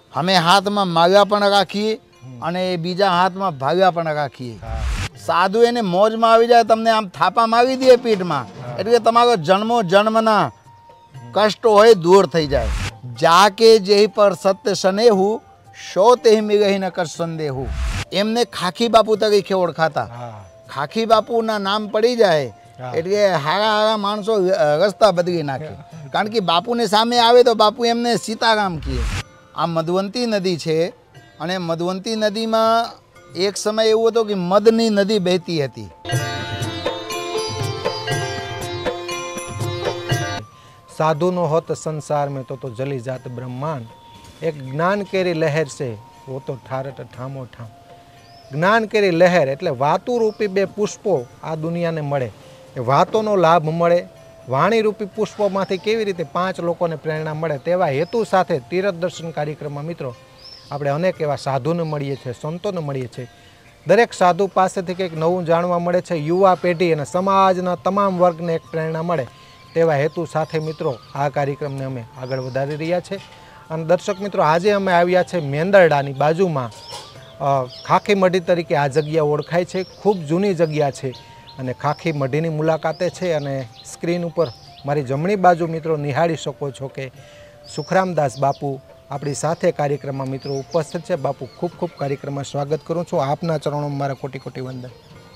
અમે હાથમાં માગ્યા પણ રાખીએ અને બીજા હાથમાં ભાગ્યા પણ રાખીએ। સાધુ એને મોજમાં આવી જાય, તમને આમ થાપા મારી દે પીઠમાં, એટલે તમારો જન્મો જન્મના કષ્ટ હોય દૂર થઈ જાય। જાકે જેહી પર સત્ય સનેહુ શો તેહી મિલહી ન કર સંદેહુ। એમને ખાખી બાપુ તરીકે ઓળખાતા। ખાખી બાપુના નામ પડી જાય એટલે હારા હારા માણસો રસ્તા બદલી નાખે, કારણ કે બાપુને સામે આવે તો બાપુ એમને સીતારામ કહે। આ મધવંતી નદી છે અને મધવંતી નદીમાં એક સમય એવો હતો કે મદની નદી બહેતી હતી। साधु होत संसार में तो जली जात ब्रह्मांड, एक ज्ञान केरी लहर से वो तो ठारट ठामो ठाम। ज्ञान केरी लहर एटले वातु रूपी बे पुष्पो आ दुनिया ने मळे, वातोनो लाभ मळे। वाणी रूपी पुष्पोमांथी केवी रीते 5 लोकोने प्रेरणा मळे, तेवा हेतु साथे तीर्थ दर्शन कार्यक्रममां मित्रों આપણે અનેક એવા સાધુને મળીએ છીએ, સંતોને મળીએ છીએ। દરેક સાધુ પાસેથી કંઈક નવું જાણવા મળે છે। યુવા પેઢી અને સમાજના તમામ વર્ગને એક પ્રેરણા મળે તેવા હેતુ સાથે મિત્રો આ કાર્યક્રમને અમે આગળ વધારી રહ્યા છે। અને દર્શક મિત્રો, આજે અમે આવ્યા છે મેંદરડાની બાજુમાં ખાખી મઢી તરીકે આ જગ્યા ઓળખાય છે। ખૂબ જૂની જગ્યા છે અને ખાખી મઢીની મુલાકાતે છે। અને સ્ક્રીન ઉપર મારી જમણી બાજુ મિત્રો નિહાળી શકો છો કે સુખરામદાસ બાપુ આપણી સાથે કાર્યક્રમમાં મિત્રો ઉપસ્થિત છે। બાપુ ખૂબ ખૂબ કાર્યક્રમમાં સ્વાગત કરું છું। આપના ચરણોમાં મારા કોટી કોટી વંદન।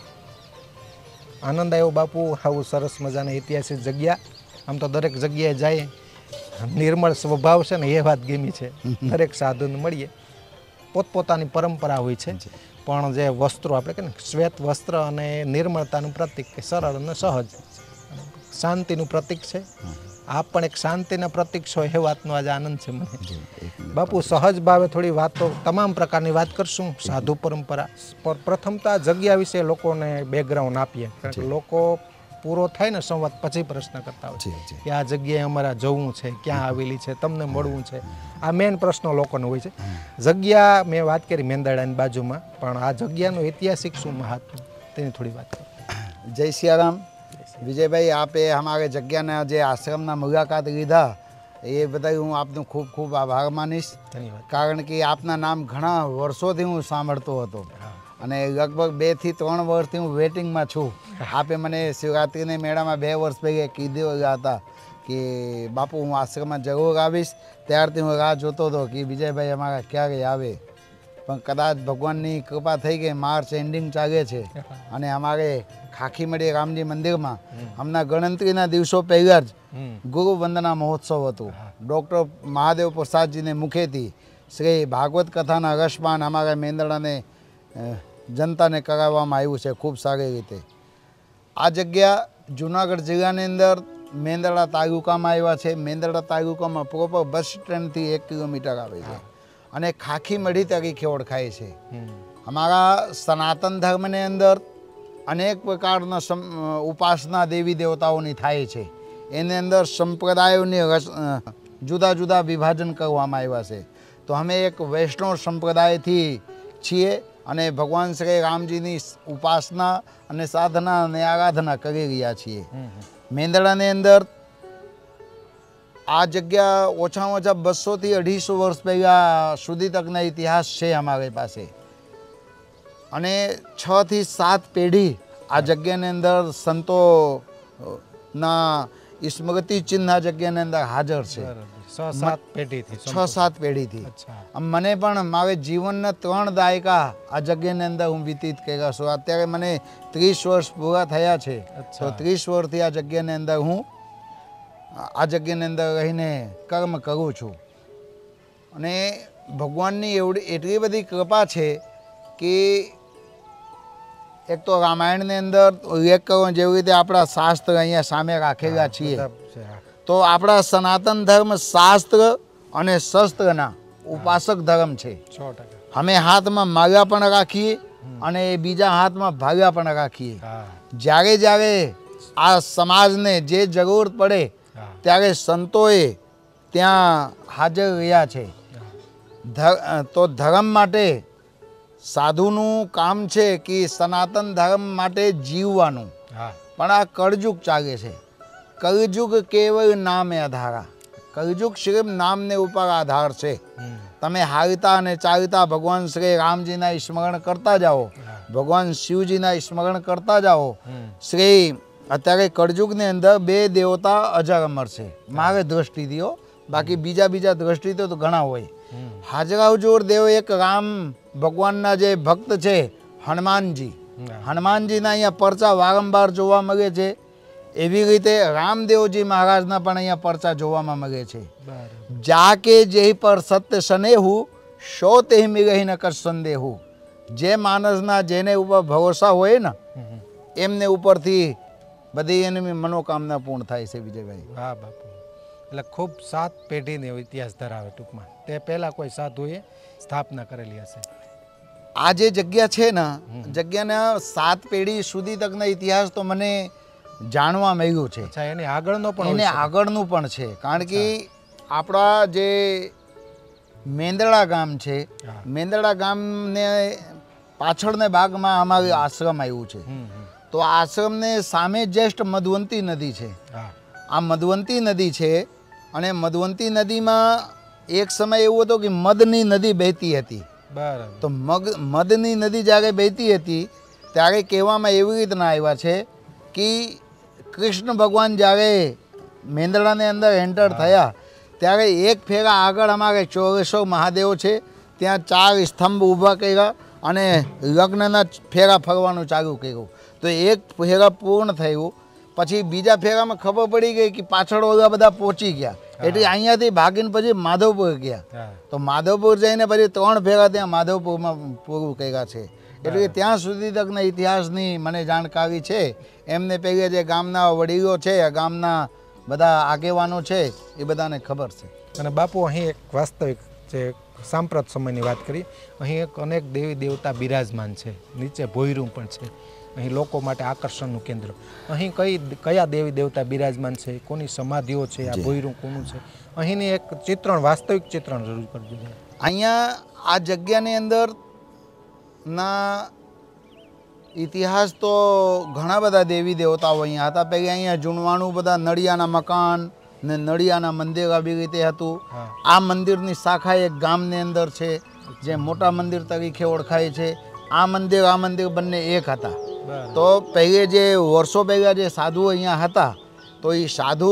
આનંદ આવ્યો બાપુ, આવું સરસ મજાની ઐતિહાસિક જગ્યા। આમ તો દરેક જગ્યાએ જાય નિર્મળ સ્વભાવ છે ને, એ વાત ગમી છે। દરેક સાધુને મળીએ, પોતપોતાની પરંપરા હોય છે, પણ જે વસ્ત્રો આપણે કહે ને શ્વેત વસ્ત્ર અને નિર્મળતાનું પ્રતીક, કે સરળ અને સહજ શાંતિનું પ્રતીક છે। આપ પણ એક શાંતિના પ્રતીક છો, એ વાતનો આજે આનંદ છે મને। બાપુ સહજ ભાવે થોડી વાતો, તમામ પ્રકારની વાત કરશું સાધુ પરંપરા પર। પ્રથમ તો આ જગ્યા વિશે લોકોને બેકગ્રાઉન્ડ આપીએ, કારણ કે લોકો પૂરો થાય ને સંવાદ પછી પ્રશ્ન કરતા હોય કે આ જગ્યાએ અમારા જવું છે, ક્યાં આવેલી છે, તમને મળવું છે, આ મેઇન પ્રશ્નો લોકોને હોય છે। જગ્યા મેં વાત કરી મેંદરડાની બાજુમાં, પણ આ જગ્યાનું ઐતિહાસિક શું મહાત્મ્ય તેની થોડી વાત કરો। જય સિયારામ। विजय भाई, आपे हमारे जग्या जे आश्रम मुलाकात लीधा ये बताई हूँ आपनो खूब खूब आभार मानीश। धन्यवाद। कारण कि आपना नाम घणा वर्षोथी हूँ सांभळतो हतो अने लगभग 2 થી 3 વર્ષથી हूँ वेटिंग में छूँ। आपे मने शिवरात्रि ने मेड़ा में 2 વર્ષ पहले कीधेला था कि बापू हूँ आश्रम में जरूर आवीश। त्यारथी हूँ राह जोतो तो कि विजय भाई अमारा क्यारे आवे, पण कदाच भगवाननी कृपा थई गई। मार्च एंडिंग चाले छे अने अमारे खाखी मढ़ी रामजी मंदिर में हमना गणतरीना दिवसों पहला ज गुरु वंदना महोत्सव हतो। डॉक्टर महादेव प्रसाद जी ने मुखेथी श्री भागवत कथाना रसपान अमारा मेंदरडा ने जनता ने कराववामां आव्युं छे खूब सारी रीते। आ जग्या जूनागढ़ जिल्लानी अंदर मेंदरडा तालुका में आव्या छे। मेंदरडा तालुका में प्रोपर बस स्टेण्ड थी 1 किलोमीटर आवे छे अने खाखी मढ़ी तरीके ओळखाय छे। अमारा सनातन धर्म ने अंदर अनेक प्रकारना उपासना देवी देवताओनी थाय छे। एने अंदर संप्रदायोनी जुदा जुदा विभाजन करवामां आव्या छे। तो अमे एक वैष्णव संप्रदाय थी छीए अने भगवान श्री रामजीनी उपासना अने साधना अने आराधना करी रह्या छीए। मेंदरडानी अंदर आ जग्या ओछामां ओछा 200 થી 250 वर्ष पहला सुधी तकना इतिहास छे अमारी पासे। अने 6 થી 7 पेढ़ी आ जग्याने अंदर संतो ना स्मृति चिन्ह आ जग्याने अंदर हाजर छे। 6-7 पेढ़ी थी। 6-7 पेढ़ी थी। मने पण मारे जीवनना 3 दायका आ जग्याने अंदर हूँ व्यतीत कर्या छे। अत्यारे मने 30 वर्ष पूरा थया छे। तो 30 वर्षथी आ जग्याने अंदर हूँ आ जग्याने अंदर रहीने कर्म करूँ छूं। अने भगवाननी एवडी एटली बधी कृपा छे कि एक तो रामायण ने अंदर उल्लेख करो जेवी रीते आपड़ा शास्त्र अहींया सामे राखेला छीए, तो आपड़ा सनातन धर्म शास्त्र अने शस्त्रना उपासक धर्म छे। 100% हमें हाथ में माला पण राखीए अने बीजा हाथ में भाला पण राखीए। ज्यारे ज्यारे आ समाज ने जे जरूरत पड़े त्यारे संतोए त्यां हाजर रह्या छे। तो धर्म माटे साधुनु काम छे कि सनातन धर्म माटे जीववानुं। पण आ कलयुग चाले छे। कलयुग केवल नाम आधारा। કળયુગ શ્રી નામને ઉપર આધાર છે. તમે હાલતા અને ચાલતા ભગવાન શ્રી રામજીના સ્મરણ કરતા જાઓ, ભગવાન શિવજીના સ્મરણ કરતા જાઓ. શ્રી અત્યારે કળયુગની અંદર 2 દેવતા અજર અમર છે મારે દ્રષ્ટિથી, બાકી બીજા દ્રષ્ટિથી તો ઘણા હોય. હાજરાવજોર દેવ એક રામ ભગવાનના જે ભક્ત છે હનુમાનજી, હનુમાનજીના અહીંયા પરચા વારંવાર જોવા મળે છે. એવી રીતે રામદેવજી મહારાજના પણ અહીંયા પરચા જોવામાં મળે છે. જાકે જેહી પર સત્ય સનેહુ શો તેહી મિરહી ન કર સંદેહુ. જે માણસના જેને ઉપર ભરોસા હોય ને એમને ઉપરથી બધી એની મનોકામના પૂર્ણ થાય છે. વિજયભાઈ, હા બાપુ, એટલે ખૂબ 7 પેઢીનો ઇતિહાસ ધરાવે ટૂંકમાં. તે પહેલાં કોઈ સાધુએ સ્થાપના કરેલી હશે. આ જે જગ્યા છે ને, જગ્યાના 7 પેઢી સુધી તકના ઇતિહાસ તો મને જાણવા મળ્યું છે. અચ્છા, એની આગળનો પણ એને આગળનું પણ છે. કારણ કે આપણા જે મેંદરડા ગામ છે, મેંદરડા ગામને પાછળના ભાગમાં અમારું આશ્રમ આવ્યું છે. તો આશ્રમને સામે જસ્ટ મધવંતી નદી છે. આ મધવંતી નદી છે અને મધવંતી નદીમાં એક સમય એવો હતો કે મધની નદી બહેતી હતી. બરાબર. તો મધની નદી જ્યારે બહેતી હતી ત્યારે કહેવામાં એવી રીતના આવ્યા છે કે કૃષ્ણ ભગવાન જ્યારે મેંદરડાની અંદર એન્ટર થયા ત્યારે એક ફેરા આગળ અમારે 24 મહાદેવ છે, ત્યાં 4 સ્તંભ ઊભા કર્યા અને લગ્નના ફેરા ફરવાનું ચાલુ કર્યું. તો એક ફેરા પૂર્ણ થયું પછી બીજા ફેરામાં ખબર પડી ગઈ કે પાછળ ઓલા બધા પહોંચી ગયા, એટલે અહીંયાથી ભાગીને પછી માધવપુર ગયા. તો માધવપુર જઈને પછી 3 ફેરા ત્યાં માધવપુરમાં પૂરું કર્યા છે. એટલે ત્યાં સુધી તકના ઇતિહાસની મને જાણકારી છે. એમને પહેલે જે ગામના વડીલો છે, ગામના બધા આગેવાનો છે, એ બધાને ખબર છે. અને બાપુ, અહીં એક વાસ્તવિક જે સાંપ્રત સમયની વાત કરી, અહીં એક અનેક દેવી દેવતા બિરાજમાન છે. નીચે ભોયરું પણ છે. અહીં લોકો માટે આકર્ષણનું કેન્દ્ર. અહીં કયા દેવી દેવતા બિરાજમાન છે, કોની સમાધિઓ છે, આ ભોયરું કોનું છે, અહીંની એક ચિત્રણ, વાસ્તવિક ચિત્રણ રજૂ કરજો. અહીંયા આ જગ્યાની અંદર ના ઇતિહાસ તો ઘણા બધા દેવી દેવતાઓ અહીંયા હતા. પહેલાં અહીંયા જૂનવાણું બધા નળિયાના મકાન ને નળિયાના મંદિર આવી રીતે હતું. આ મંદિરની શાખા એક ગામની અંદર છે જે મોટા મંદિર તરીકે ઓળખાય છે. આ મંદિર બંને એક હતા. તો પહેલે જે વર્ષો પહેલાં જે સાધુ અહીંયા હતા, તો એ સાધુ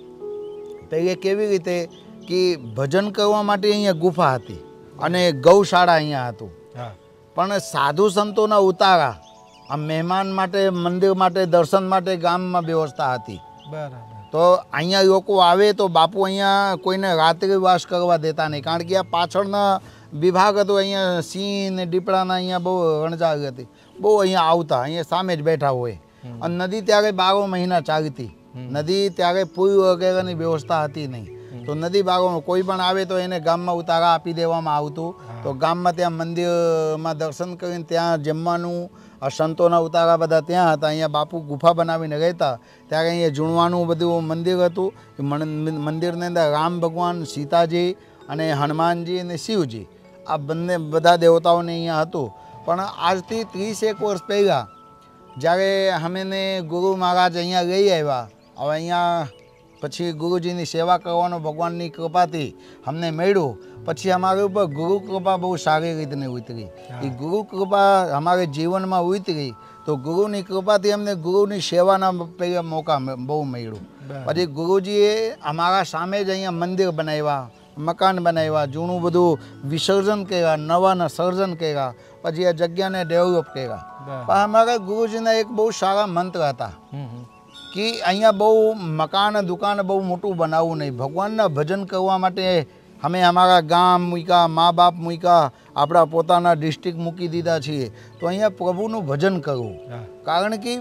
પહેલે કેવી રીતે કે ભજન કરવા માટે અહીંયા ગુફા હતી અને ગૌશાળા અહીંયા હતું. પણ સાધુ સંતોના ઉતારા આ મહેમાન માટે, મંદિર માટે, દર્શન માટે ગામમાં વ્યવસ્થા હતી. બરાબર. તો અહીંયા લોકો આવે તો બાપુ અહીંયા કોઈને રાત્રિવાસ કરવા દેતા નહીં, કારણ કે આ પાછળના વિભાગ હતો. અહીંયા સિંહ ને દીપડાના અહીંયા બહુ રણજાગ હતી, બહુ અહીંયા આવતા, અહીંયા સામે જ બેઠા હોય. અને નદી ત્યારે 12 મહિના ચાલતી. નદી ત્યારે પુલ વગેરેની વ્યવસ્થા હતી નહીં. તો નદી બાગોમાં કોઈ પણ આવે તો એને ગામમાં ઉતારા આપી દેવામાં આવતું. તો ગામમાં ત્યાં મંદિરમાં દર્શન કરીને ત્યાં જમવાનું, આ સંતોના ઉતારા બધા ત્યાં હતા. અહીંયા બાપુ ગુફા બનાવીને રહેતા. ત્યારે અહીંયા જૂનવાનું બધું મંદિર હતું. એ મંદિરની અંદર રામ ભગવાન, સીતાજી અને હનુમાનજી અને શિવજી, આ બંને બધા દેવતાઓને અહીંયા હતું. પણ આજથી 30 વર્ષ પહેલાં જ્યારે અમેને ગુરુ મહારાજ અહીંયા લઈ આવ્યા, હવે અહીંયા પછી ગુરુજીની સેવા કરવાનો ભગવાનની કૃપાથી અમને મળ્યું. પછી અમારી ઉપર ગુરુ કૃપા બહુ સારી રીતની ઉતરી. એ ગુરુ કૃપા અમારે જીવનમાં ઉતરી તો ગુરુની કૃપાથી અમને ગુરુની સેવાના પહેલાં મોકા બહુ મળ્યું. પછી ગુરુજીએ અમારા સામે જ અહીંયા મંદિર બનાવ્યા, મકાન બનાવ્યા, જૂનું બધું વિસર્જન કર્યા, નવાના સર્જન કર્યા, પછી આ જગ્યાને ડેવલપ કર્યા. પણ અમારા ગુરુજીના એક બહુ સારા મંત્ર હતા કે અહીંયા બહુ મકાન દુકાન બહુ મોટું બનાવવું નહીં. ભગવાનના ભજન કરવા માટે અમે અમારા ગામ મૂક્યા, મા બાપ મૂક્યા, આપણા પોતાના ડિસ્ટ્રિક્ટ મૂકી દીધા છીએ. તો અહીંયા પ્રભુનું ભજન કરવું. કારણ કે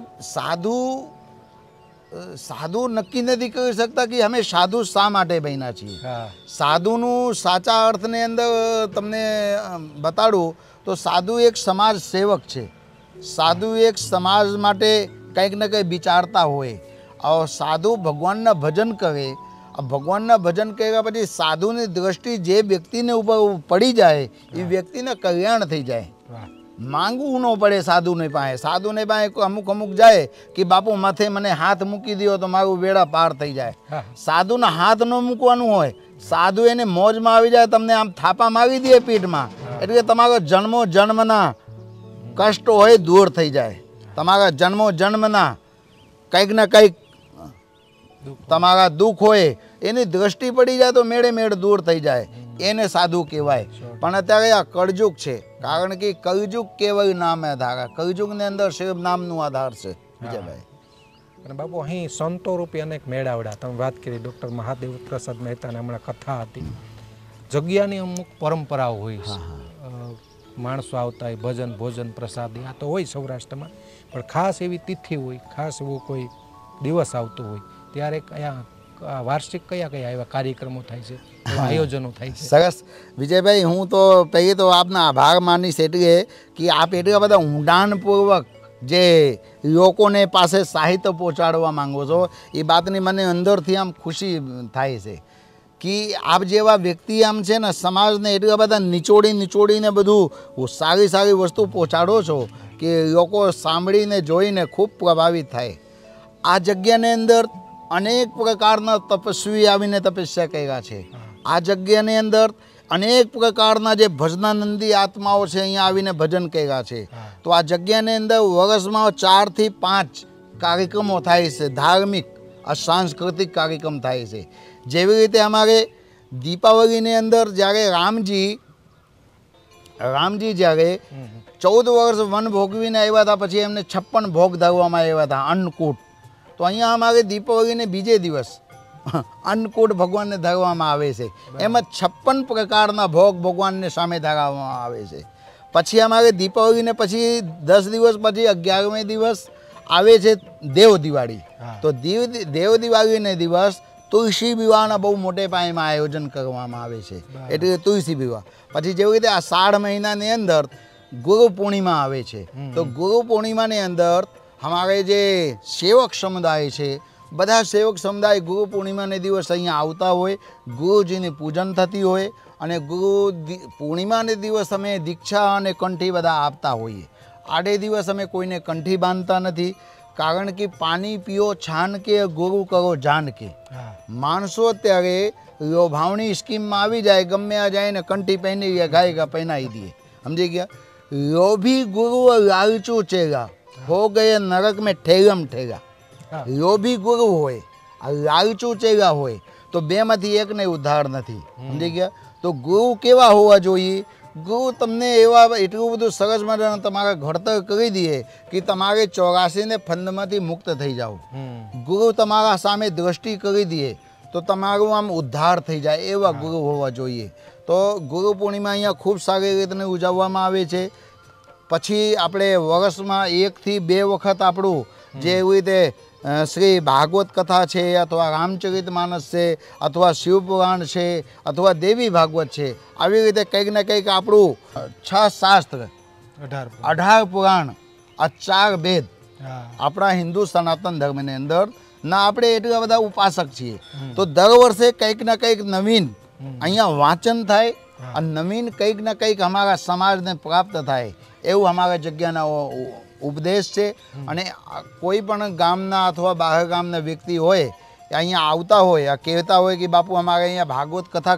સાધુ નક્કી નથી કરી શકતા કે અમે સાધુ શા માટે બન્યા છીએ. સાધુનું સાચા અર્થની અંદર તમને બતાડું તો સાધુ એક સમાજ સેવક છે. સાધુ એક સમાજ માટે કંઈક ને કંઈ વિચારતા હોય. સાધુ ભગવાનના ભજન કરે. ભગવાનના ભજન કર્યા પછી સાધુની દ્રષ્ટિ જે વ્યક્તિને ઉપર પડી જાય એ વ્યક્તિને કલ્યાણ થઈ જાય. માંગવું ન પડે સાધુને પાસે. સાધુને પાસે અમુક જાય કે બાપુ માથે મને હાથ મૂકી દો તો મારું વેળા પાર થઈ જાય. સાધુના હાથ ન મૂકવાનું હોય. સાધુ એને મોજમાં આવી જાય, તમને આમ થાપા મારી દે પીઠમાં, એટલે તમારો જન્મો જન્મના કષ્ટ હોય દૂર થઈ જાય. તમારા જન્મો જન્મના કંઈક ને કંઈક તમારા દુઃખ હોય એની દ્રષ્ટિ પડી જાય તો મેળે મેળ દૂર થઈ જાય. એને સાધુ કહેવાય. પણ અત્યારે આ કળજુગ છે, કારણ કે કળજુગ કેવળ નામ આધાર. કળજુગની અંદર શિવ નામનું આધાર છે વિજયભાઈ. અને બાપુ અહીં સંતો રૂપી અનેક મેળાવડા તમે વાત કરી. ડૉક્ટર મહાદેવ પ્રસાદ મહેતાને હમણાં કથા હતી. જગ્યાની અમુક પરંપરાઓ હોય છે. માણસો આવતા હોય, ભજન ભોજન પ્રસાદી આ તો હોય સૌરાષ્ટ્રમાં. પણ ખાસ એવી તિથિ હોય, ખાસ એવો કોઈ દિવસ આવતો હોય ત્યારે કયા વાર્ષિક કયા એવા કાર્યક્રમો થાય છે, એવા આયોજનો થાય છે? સરસ વિજયભાઈ, હું તો પહેલી તો આપના આભાર માનીશ એટલે કે આપ એટલા બધા ઊંડાણપૂર્વક જે લોકોને પાસે સાહિત્ય પહોંચાડવા માંગો છો એ વાતની મને અંદરથી આમ ખુશી થાય છે કે આપ જેવા વ્યક્તિ આમ છે ને સમાજને એટલા બધા નિચોડીને બધું સારી વસ્તુ પહોંચાડો છો કે લોકો સાંભળીને જોઈને ખૂબ પ્રભાવિત થાય. આ જગ્યાની અંદર અનેક પ્રકારના તપસ્વી આવીને તપસ્યા કર્યા છે. આ જગ્યાની અંદર અનેક પ્રકારના જે ભજનાનંદી આત્માઓ છે અહીંયા આવીને ભજન કર્યા છે. તો આ જગ્યાની અંદર વર્ષમાં 4 થી 5 કાર્યક્રમો થાય છે. ધાર્મિક સાંસ્કૃતિક કાર્યક્રમ થાય છે. જેવી રીતે અમારે દીપાવલીની અંદર જ્યારે રામજી જ્યારે 14 વર્ષ વન ભોગવીને આવ્યા હતા, પછી એમને 56 ભોગ ધરવામાં આવ્યા હતા અન્નકૂટ. તો અહીંયા અમારે દીપાવલીને બીજે દિવસ અન્નકૂટ ભગવાનને ધરવામાં આવે છે. એમાં 56 પ્રકારના ભોગ ભગવાનને સામે ધરવામાં આવે છે. પછી અમારે દીપાવલીને પછી 10 દિવસ પછી 11મે દિવસ આવે છે દેવ દિવાળી. તો દેવ દિવાળીને દિવસ તુલસી વિવાહના બહુ મોટે પાયેમાં આયોજન કરવામાં આવે છે. એટલે તુલસી વિવાહ. પછી જેવી રીતે આ 6 મહિનાની અંદર ગુરુ પૂર્ણિમા આવે છે. તો ગુરુ પૂર્ણિમાની અંદર અમારે જે સેવક સમુદાય છે, બધા સેવક સમુદાય ગુરુ પૂર્ણિમાને દિવસ અહીંયા આવતા હોય, ગુરુજીની પૂજન થતી હોય અને ગુરુ પૂર્ણિમાને દિવસ અમે દીક્ષા અને કંઠી બધા આપતા હોઈએ. આડે દિવસ અમે કોઈને કંઠી બાંધતા નથી, કારણ કે પાણી પીઓ છાન કે ગુરુ કરો જાન કે. માણસો અત્યારે લોભાવણી સ્કીમમાં આવી જાય, ગમે આ જાય ને કંઠી પહેરી ગાય પહેરાવી દઈએ. સમજી ગયા? લોભી ગુરુ લાલચુ ચેલા હો ગયે નરક મેં ઠેગમ ઠેગા. લોભી ગુરુ હોય, આ લાલચુ ચેલા હોય તો બેમાંથી એકને ઉદ્ધાર નથી. સમજી ગયા? તો ગુરુ કેવા હોવા જોઈએ? ગુરુ તમને એવા એટલું બધું સરસ મજાનું તમારા ઘડતર કરી દે કે તમારે 84 ફંદમાંથી મુક્ત થઈ જાઓ. ગુરુ તમારા સામે દ્રષ્ટિ કરી દે તો તમારું આમ ઉદ્ધાર થઈ જાય, એવા ગુરુ હોવા જોઈએ. તો ગુરુ પૂર્ણિમા અહીંયા ખૂબ સારી રીતે ઉજવવામાં આવે છે. પછી આપણે વર્ષમાં 1 થી 2 વખત આપણું જે એવી રીતે શ્રી ભાગવત કથા છે, અથવા રામચરિત માનસ છે, અથવા શિવપુરાણ છે, અથવા દેવી ભાગવત છે, આવી રીતે કંઈક ને કંઈક આપણું 6 શાસ્ત્ર, 18 પુરાણ, આ 4 વેદ આપણા હિન્દુ સનાતન ધર્મની અંદર ના આપણે એટલા બધા ઉપાસક છીએ. તો દર વર્ષે કંઈક ને કંઈક નવીન અહીંયા વાંચન થાય અને નવીન કંઈક ને કંઈક અમારા સમાજને પ્રાપ્ત થાય એવું અમારા જગ્યાના ઉપદેશ છે. અને કોઈ પણ ગામના અથવા બહાર ગામના વ્યક્તિ હોય અહીંયા આવતા હોય, આ કહેતા હોય કે બાપુ અમારે અહીંયા ભાગવત કથા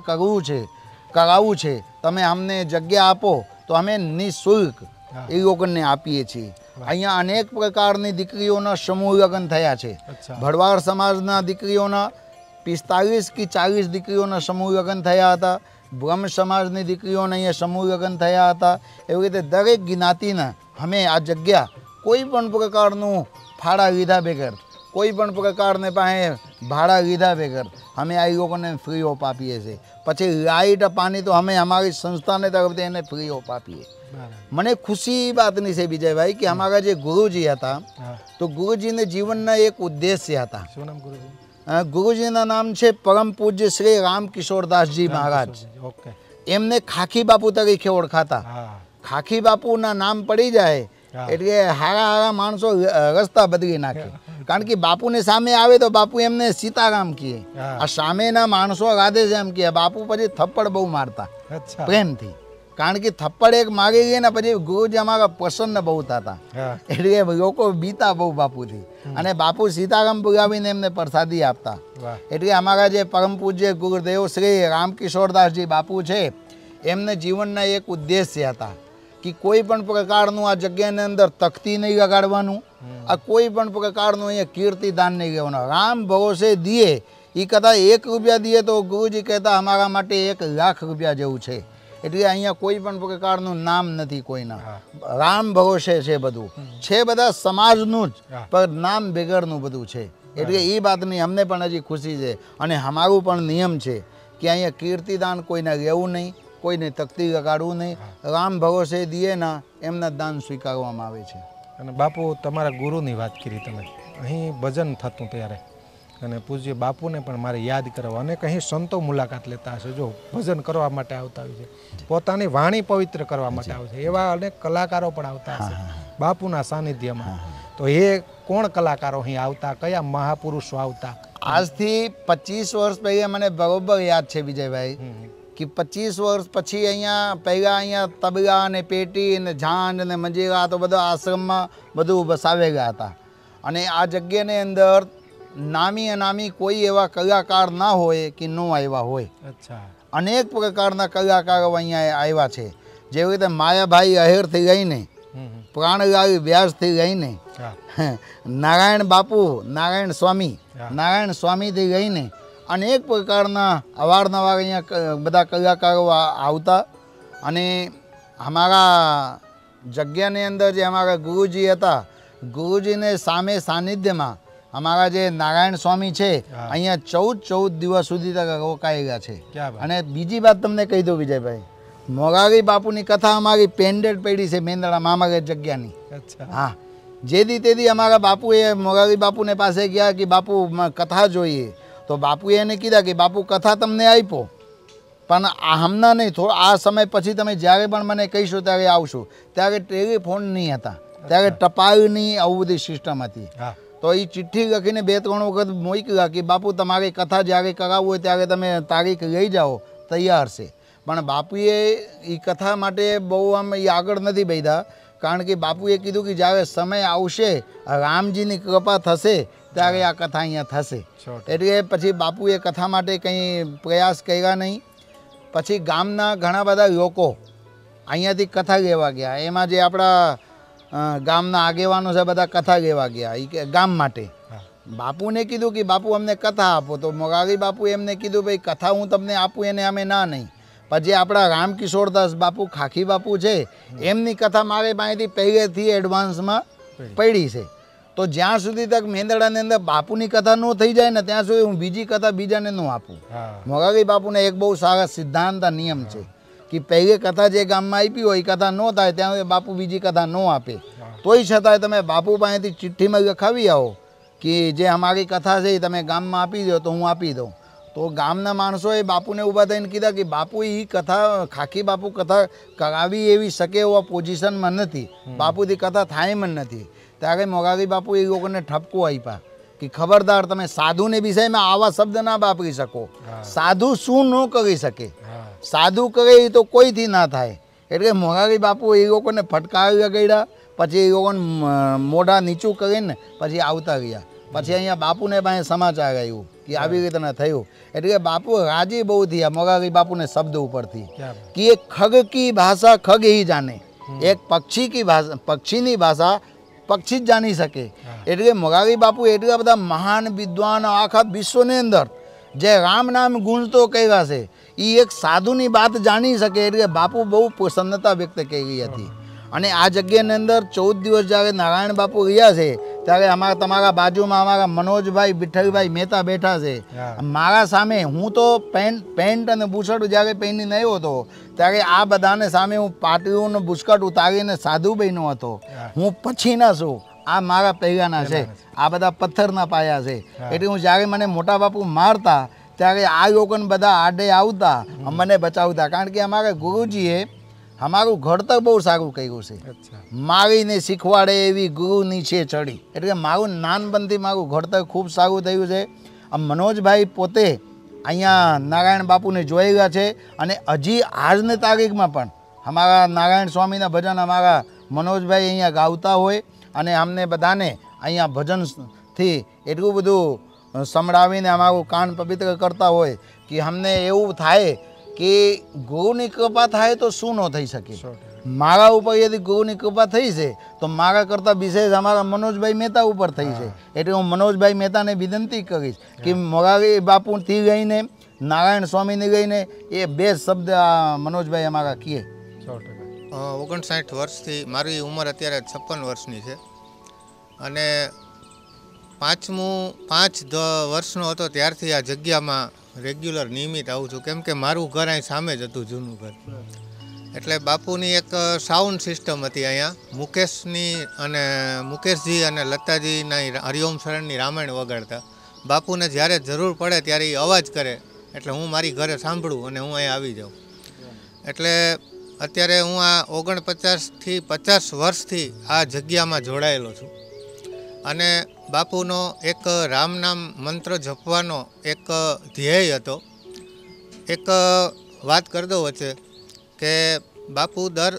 કરાવવું છે, તમે અમને જગ્યા આપો, તો અમે નિઃશુલ્ક એ લોકોને આપીએ છીએ. અહીંયા અનેક પ્રકારની દીકરીઓના સમૂહ લગ્ન થયા છે. ભરવાડ સમાજના દીકરીઓના 45 કે 40 દીકરીઓના સમૂહ લગ્ન થયા હતા. બ્રહ્મ સમાજની દીકરીઓને અહીંયા સમૂહ લગ્ન થયા હતા. એવી રીતે દરેક જ્ઞાતિના અમે આ જગ્યા કોઈ પણ પ્રકારનું ફાળા લીધા વગર, કોઈ પણ પ્રકારને પાસે ભાડા લીધા વગર અમે આ લોકોને ફ્રી ઓફ આપીએ છીએ. પછી લાઇટ પાણી તો અમે અમારી સંસ્થાને તરફથી એને ફ્રી ઓફ આપીએ. મને ખુશી બાતની છે વિજયભાઈ કે અમારા જે ગુરુજી હતા, તો ગુરુજીને જીવનના એક ઉદ્દેશ્ય હતા. શું નામ ગુરુજી? ગુરુજીના નામ છે પરમ પૂજ્ય શ્રી રામકિશોરદાસજી મહારાજ. એમને ખાખી બાપુ તરીકે ઓળખાતા. ખાખી બાપુના નામ પડી જાય એટલે હારા માણસો રસ્તા બદલી નાખે. કારણ કે બાપુને સામે આવે તો બાપુ એમને સીતારામ કહે, આ સામેના માણસો રાધે શ્યામ કહે. બાપુ પછી થપ્પડ બહુ મારતા પ્રેમથી, કારણ કે થપ્પડ એક માગી ગઈ ને પછી ગુરુજી અમારા પ્રસન્ન બહુ થતા, હા એટલે લોકો બીતા બહુ બાપુથી, અને બાપુ સીતારામ પુગાવીને એમને પ્રસાદી આપતા. વાહ એટલે અમારા જે પરમ પૂજ્ય ગુરુદેવ શ્રી રામકિશોરદાસજી બાપુ છે, એમને જીવનના એક ઉદ્દેશ્ય હતા કે કોઈ પણ પ્રકારનું આ જગ્યાની અંદર તખ્તી નહીં લગાડવાનું, આ કોઈ પણ પ્રકારનું અહીંયા કીર્તિદાન નહીં લેવાનું. રામ ભરોસે દિયે, એ કદાચ 1 રૂપિયા દીએ તો ગુરુજી કહેતા અમારા માટે 1 લાખ રૂપિયા જેવું છે. એટલે અહીંયા કોઈ પણ પ્રકારનું નામ નથી કોઈના, રામ ભરોસે છે બધું, છે બધા સમાજનું જ, પણ નામ બેગરનું બધું છે. એટલે એ વાતની અમને પણ હજી ખુશી છે, અને અમારું પણ નિયમ છે કે અહીંયા કીર્તિદાન કોઈને લેવું નહીં, કોઈને તકતી લગાડવું નહીં. રામ ભરોસે દિયે ના એમના દાન સ્વીકારવામાં આવે છે. અને બાપુ તમારા ગુરુની વાત કરી તમે, અહીં ભજન થતું ત્યારે, અને પૂજ્ય બાપુને પણ મારે યાદ કરવા, અને અહીં સંતો મુલાકાત લેતા હશે, જો ભજન કરવા માટે આવતા હોય છે, પોતાની વાણી પવિત્ર કરવા માટે આવે છે, એવા અનેક કલાકારો પણ આવતા હશે બાપુના સાનિધ્યમાં. તો એ કોણ કલાકારો અહીં આવતા, કયા મહાપુરુષો આવતા? આજથી 25 વર્ષ પહેલાં મને બરોબર યાદ છે વિજયભાઈ કે 25 વર્ષ પછી અહીંયા પહેલાં અહીંયા તબલા અને પેટી અને ઝાંડ અને મંજીરા તો બધા આશ્રમમાં બધું બસાવેલા હતા, અને આ જગ્યાની અંદર નામી અનામી કોઈ એવા કલાકાર ના હોય કે ન આવ્યા હોય. અચ્છા. અનેક પ્રકારના કલાકારો અહીંયા આવ્યા છે, જેવી રીતે માયાભાઈ અહેરથી લઈને, પ્રાણલાલ વ્યાસથી લઈને, નારાયણ બાપુ, નારાયણ સ્વામીથી લઈને અનેક પ્રકારના અવારનવાર અહીંયા બધા કલાકારો આવતા. અને અમારા જગ્યાની અંદર જે અમારા ગુરુજી હતા, ગુરુજીને સામે સાનિધ્યમાં અમારા જે નારાયણ સ્વામી છે અહીંયા 14 દિવસ સુધી તક રોકાયેલા છે. અને બીજી વાત તમને કહી દઉં વિજયભાઈ, મોરારી બાપુની કથા અમારી પેન્ડેડ પડી છે મેંદડામાં અમારી જગ્યાની. હા, જેથી તેથી અમારા બાપુએ મોરારી બાપુને પાસે ગયા કે બાપુ કથા જોઈએ, તો બાપુએ એને કીધા કે બાપુ કથા તમને આપ્યો, પણ હમણાં નહીં, થોડો આ સમય પછી તમે જ્યારે પણ મને કહીશો ત્યારે આવશું. ત્યારે ટેલિફોન નહીં હતા, ત્યારે ટપાલની આવું બધી સિસ્ટમ હતી. તો એ ચિઠ્ઠી લખીને 2-3 વખત મોકલ્યા કે બાપુ તમારી કથા જ્યારે કરાવવું હોય ત્યારે તમે તારીખ લઈ જાઓ, તૈયાર છે. પણ બાપુએ એ કથા માટે બહુ આમ એ આગળ નથી વધ્યા, કારણ કે બાપુએ કીધું કે જ્યારે સમય આવશે, રામજીની કૃપા થશે, ત્યારે આ કથા અહીંયા થશે. એટલે પછી બાપુએ કથા માટે કંઈ પ્રયાસ કર્યા નહીં. પછી ગામના ઘણા બધા લોકો અહીંયાથી કથા લેવા ગયા, એમાં જે આપણા ગામના આગેવાનો છે બધા કથા લેવા ગયા એ ગામ માટે. બાપુને કીધું કે બાપુ અમને કથા આપો, તો મોરારી બાપુ એમને કીધું ભાઈ કથા હું તમને આપું એને અમે ના નહીં. પછી આપણા રામકિશોરદાસ બાપુ ખાખી બાપુ છે, એમની કથા મારે પાસેથી પહેલેથી એડવાન્સમાં પડી છે. તો જ્યાં સુધી તક મેંદડાની અંદર બાપુની કથા ન થઈ જાય ને ત્યાં સુધી હું બીજી કથા બીજાને ન આપું. મોરારી બાપુને એક બહુ સારા સિદ્ધાંત નિયમ છે કે પહેલી કથા જે ગામમાં આપી હોય એ કથા ન થાય ત્યાં સુધી બાપુ બીજી કથા ન આપે. તોય છતાંય તમે બાપુ પાસેથી ચિઠ્ઠીમાં લખાવી આવો કે જે અમારી કથા છે એ તમે ગામમાં આપી દો તો હું આપી દઉં. તો ગામના માણસોએ બાપુને ઊભા થઈને કીધા કે બાપુ એ કથા ખાખી બાપુ કથા કરાવી એવી શકે એવા પોઝિશનમાં નથી, બાપુથી કથા થાય એમ નથી. ત્યારે મોરારી બાપુ એ લોકોને ઠપકો આપ્યા કે ખબરદાર તમે સાધુને વિષયમાં આવા શબ્દ ના વાપરી શકો. સાધુ શું ન કરી શકે, સાધુ કરે એ તો કોઈથી ના થાય. એટલે મોરારી બાપુ એ લોકોને ફટકાર લગાડ્યા, પછી એ લોકોને મોઢા નીચું કરીને પછી આવતા ગયા. પછી અહીંયા બાપુને પાસે સમાચાર આવ્યું કે આવી રીતના થયું, એટલે બાપુ રાજી બહુ થયા મોરારી બાપુને શબ્દ ઉપરથી કે એક ખગ કી ભાષા ખગ ही જાને, એક પક્ષી કી ભાષા પક્ષીની ભાષા પક્ષી જ જાણી શકે. એટલે મોરારી બાપુ એટલા બધા મહાન વિદ્વાન આખા વિશ્વની અંદર જે રામ નામ ગુંજતો કર્યા છે એ એક સાધુની વાત જાણી શકે, એટલે બાપુ બહુ પ્રસન્નતા વ્યક્ત કરી હતી. અને આ જગ્યાની અંદર 14 દિવસ જ્યારે નારાયણ બાપુ રહ્યા છે ત્યારે અમારા તમારા બાજુમાં અમારા મનોજભાઈ વિઠ્ઠલભાઈ મહેતા બેઠા છે. મારા સામે હું તો પેન્ટ અને બુશર્ટ જ્યારે પહેરીને આવ્યો હતો ત્યારે આ બધાને સામે હું પાટીઓનો બુસ્કટ ઉતારીને સાધુ બન્યો હતો. હું પછીના છું, આ મારા પહેલાના છે, આ બધા પથ્થરના પાયા છે. એટલે હું જ્યારે મને મોટા બાપુ મારતા ત્યારે આ લોકોને બધા આડે આવતા મને બચાવતા, કારણ કે અમારા ગુરુજીએ અમારું ઘડતર બહુ સારું કર્યું છે. મારીને શીખવાડે એવી ગુરુની છે ચડી, એટલે મારું નાનપણથી મારું ઘડતર ખૂબ સારું થયું છે. મનોજભાઈ પોતે અહીંયા નારાયણ બાપુને જોઈ ગયા છે, અને હજી આજની તારીખમાં પણ हमारा नारायण स्वामीના ભજન અમારા મનોજભાઈ અહીંયા ગાવતા હોય અને અમને બધાને અહીંયા ભજનથી એટલું બધું સંભળાવીને અમારું કાન પવિત્ર કરતા હોય કે અમને એવું થાય કે ગુરુની કૃપા થાય તો શું ન થઈ શકે. મારા ઉપર યદि ગુરુની કૃપા થઈ છે તો મારા કરતાં વિશેષ અમારા મનોજભાઈ મહેતા ઉપર થઈ છે. એટલે હું મનોજભાઈ મહેતાને વિનંતી કરીશ કે મોરારી બાપુથી લઈને નારાયણ સ્વામીને લઈને એ બે શબ્દ મનોજભાઈ અમારા કીએ. 59 વર્ષથી મારી ઉંમર અત્યારે 56 વર્ષની છે અને 5 વર્ષનો હતો ત્યારથી આ જગ્યામાં રેગ્યુલર નિયમિત આવું છું, કેમ કે મારું ઘર અહીં સામે જ હતું, જૂનું ઘર. એટલે બાપુની એક સાઉન્ડ સિસ્ટમ હતી અહીંયા. મુકેશજી અને લતાજીના હરિઓમ શરણની રામાયણ વગાડતા. બાપુને જ્યારે જરૂર પડે ત્યારે એ અવાજ કરે એટલે હું મારી ઘરે સાંભળું અને હું અહીંયા આવી જાઉં. એટલે અત્યારે હું આ 49 થી 50 વર્ષથી આ જગ્યામાં જોડાયેલો છું અને બાપુનો એક રામનામ મંત્ર જપવાનો એક ધ્યેય હતો. એક વાત કરી દો વચ્ચે કે બાપુ દર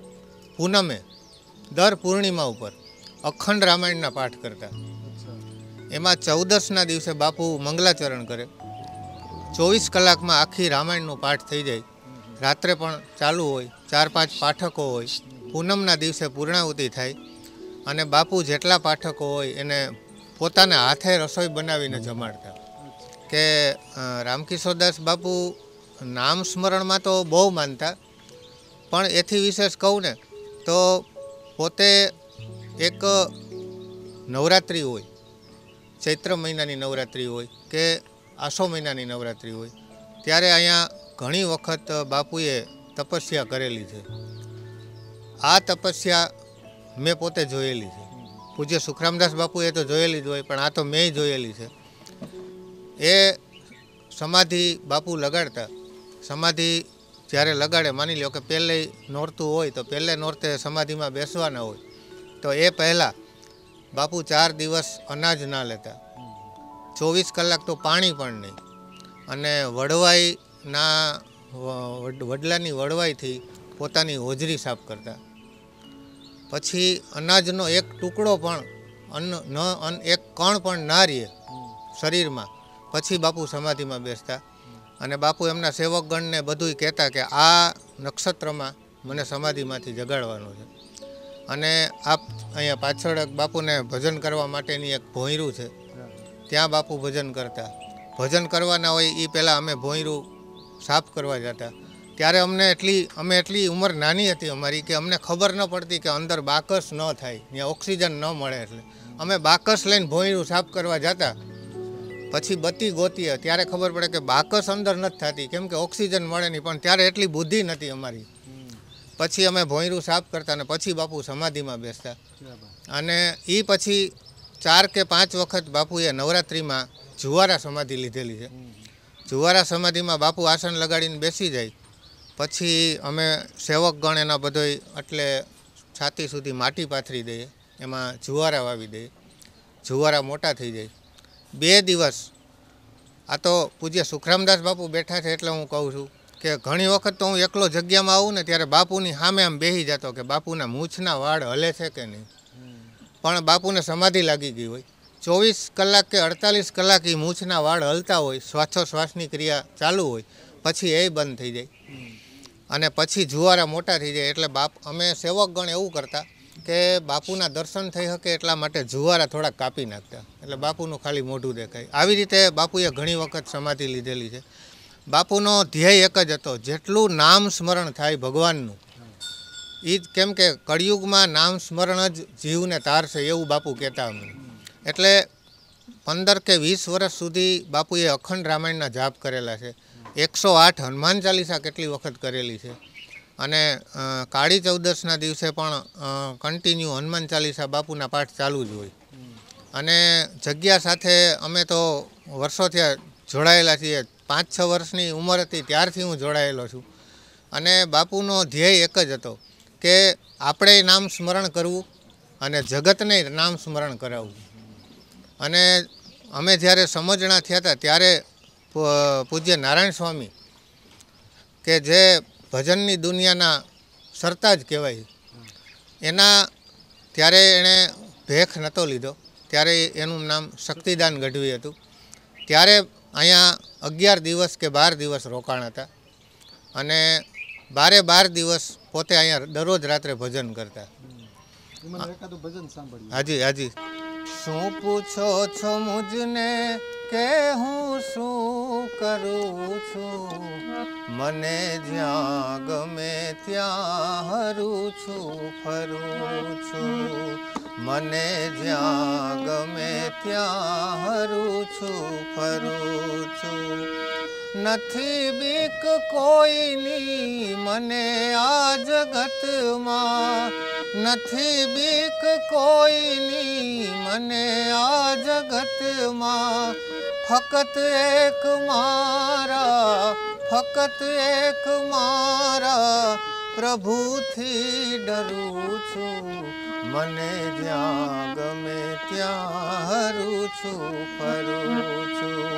પૂર્ણિમા ઉપર અખંડ રામાયણના પાઠ કરતા. એમાં 14ના દિવસે બાપુ મંગલાચરણ કરે. 24 કલાકમાં આખી રામાયણનો પાઠ થઈ જાય. રાત્રે પણ ચાલુ હોય, 4-5 પાઠકો હોય. પૂનમના દિવસે પૂર્ણાહુતિ થાય અને બાપુ જેટલા પાઠકો હોય એને પોતાના હાથે રસોઈ બનાવીને જમાડતા. કે રામકિશોરદાસ બાપુ નામ સ્મરણમાં તો બહુ માનતા, પણ એથી વિશેષ કહું ને તો પોતે એક નવરાત્રિ હોય, ચૈત્ર મહિનાની નવરાત્રિ હોય કે આસો મહિનાની નવરાત્રિ હોય, ત્યારે અહીંયા ઘણી વખત બાપુએ તપસ્યા કરેલી છે. આ તપસ્યા મેં પોતે જોયેલી છે. પૂજ્ય સુખરામદાસ બાપુએ તો જોયેલી જ હોય, પણ આ તો મેં જોયેલી છે. એ સમાધિ બાપુ લગાડતા. સમાધિ જ્યારે લગાડે, માની લો કે પહેલે નોરતું હોય તો પહેલે નોરતે સમાધિમાં બેસવાના હોય, તો એ પહેલાં બાપુ 4 દિવસ અનાજ ના લેતા, 24 કલાક તો પાણી પણ નહીં, અને વડલાની વડવાઈથી પોતાની હોજરી સાફ કરતા. પછી અનાજનો એક ટુકડો પણ એક કણ પણ ના રહે શરીરમાં, પછી બાપુ સમાધિમાં બેસતા. અને બાપુ એમના સેવકગણને બધુંય કહેતા કે આ નક્ષત્રમાં મને સમાધિમાંથી જગાડવાનું છે. અને આપ અહીંયા પાછળ બાપુને ભજન કરવા માટેની એક ભોંયરું છે, ત્યાં બાપુ ભજન કરતા. ભજન કરવાના હોય એ પહેલાં અમે ભોંયરું સાફ કરવા જતા. ત્યારે અમે એટલી ઉંમર નાની હતી અમારી કે અમને ખબર ન પડતી કે અંદર બાકસ ન થાય, ત્યાં ઓક્સિજન ન મળે. એટલે અમે બાકસ લઈને ભોંયરું સાફ કરવા જતા. પછી બત્તી ગોતીએ ત્યારે ખબર પડે કે બાકસ અંદર નથી થતી, કેમ કે ઓક્સિજન મળે નહીં. પણ ત્યારે એટલી બુદ્ધિ નથી અમારી. પછી અમે ભોંયરું સાફ કરતા અને પછી બાપુ સમાધિમાં બેસતા. અને એ પછી 4 કે 5 વખત બાપુએ નવરાત્રિમાં જુવારા સમાધિ લીધેલી છે. જુવારા સમાધિમાં બાપુ આસન લગાડીને બેસી જાય. પછી અમે સેવકગણ એના બધોય એટલે છાતી સુધી માટી પાથરી દઈએ, એમાં જુવારા વાવી દઈએ. જુવારા મોટા થઈ જાય. 2 દિવસ આ તો પૂજ્ય સુખરામદાસ બાપુ બેઠા છે એટલે હું કહું છું કે ઘણી વખત તો હું એકલો જગ્યામાં આવું ને ત્યારે બાપુની સામે આમ બેસી જતો કે બાપુના મૂછના વાળ હલે છે કે નહીં. પણ બાપુને સમાધિ લાગી ગઈ હોય. 24 કલાક કે 48 કલાક એ મૂછના વાળ હલતા હોય, શ્વાસોશ્વાસની ક્રિયા ચાલુ હોય, પછી એ બંધ થઈ જાય અને પછી જુવારા મોટા થઈ જાય. એટલે અમે સેવકગણ એવું કરતા કે બાપુના દર્શન થઈ શકે એટલા માટે જુવારા થોડાક કાપી નાખતા, એટલે બાપુનું ખાલી મોઢું દેખાય. આવી રીતે બાપુએ ઘણી વખત સમાધિ લીધેલી છે. બાપુનો ધ્યેય એક જ હતો, જેટલું નામ સ્મરણ થાય ભગવાનનું એ જ, કેમ કે કળિયુગમાં નામ સ્મરણ જ જીવને તારશે એવું બાપુ કહેતા અમને. એટલે 15 કે 20 વર્ષ સુધી બાપુએ અખંડ રામાયણના જાપ કરેલા છે. 108 હનુમાન ચાલીસા કેટલી વખત કરેલી છે. અને કાળી ચૌદસના દિવસે પણ કન્ટિન્યુ હનુમાન ચાલીસા બાપુના પાઠ ચાલુ જ હોય. અને જગ્યા સાથે અમે તો વર્ષોથી જોડાયેલા છીએ. 5-6 વર્ષની ઉંમર હતી ત્યારથી હું જોડાયેલો છું. અને બાપુનો ધ્યેય એક જ હતો કે આપણે નામ સ્મરણ કરવું અને જગતને નામ સ્મરણ કરાવવું. અને અમે જ્યારે સમજણા થયા હતા ત્યારે પૂજ્ય નારાયણ સ્વામી કે જે ભજનની દુનિયાના સરતાજ કહેવાય. એના ત્યારે એણે ભેખ નહોતો લીધો, ત્યારે એનું નામ શક્તિદાન ગઢવી હતું. ત્યારે અહીંયા 11 દિવસ કે 12 દિવસ રોકાણ હતા અને 12 દિવસ પોતે અહીંયા દરરોજ રાત્રે ભજન કરતા. હાજી હાજી. શું પૂછો છો મુજને કે હું શું કરું છું, મને જ્યાં ગમે ત્યાં હરું છું ફરું છું, મને જ્યાં ગમે ત્યાં હરું છું ફરું છું. નથી બીક કોઈની મને આ જગતમાં, નથી બીક કોઈની મને આ જગતમાં, ફકત એક મારા, ફકત એક મારા પ્રભુથી ડરું છું, મને જ્યાં ગમે ત્યાં હરું છું ફરું છું.